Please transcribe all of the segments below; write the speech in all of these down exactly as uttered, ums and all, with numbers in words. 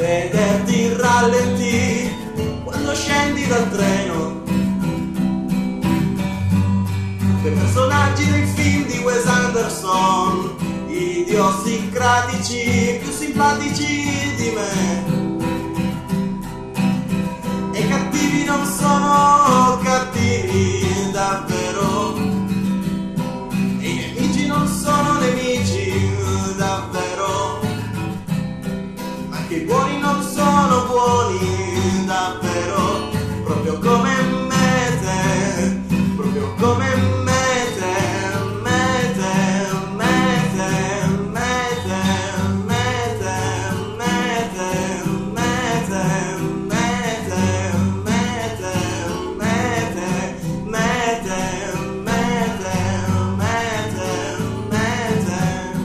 vederti in rallenti quando scendi dal treno. Quei personaggi dei film di Wes Anderson, idiosincratici, più simpatici di me. E i cattivi non sono cattivi davvero, e i nemici non sono nemici davvero, anche i buoni non sono buoni davvero, proprio come me te, proprio come me te, me te, me te, me te, me te, me te, me te, me te, me te, me te, me te, me te, me te,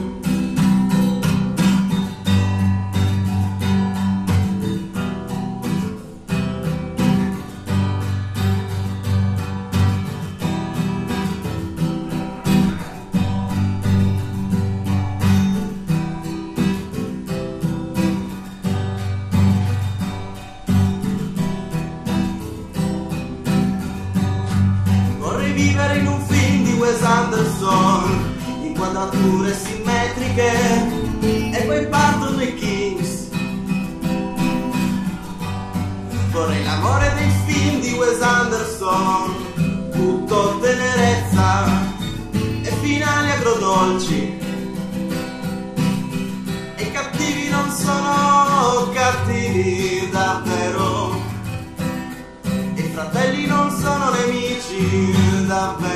vorrei vivere in un film di Wes Anderson, inquadrature simmetriche e poi partono i Kings. Vorrei l'amore dei film di Wes Anderson, tutto tenerezza e finali agrodolci. E i cattivi non sono cattivi davvero, e i fratelli non sono nemici davvero.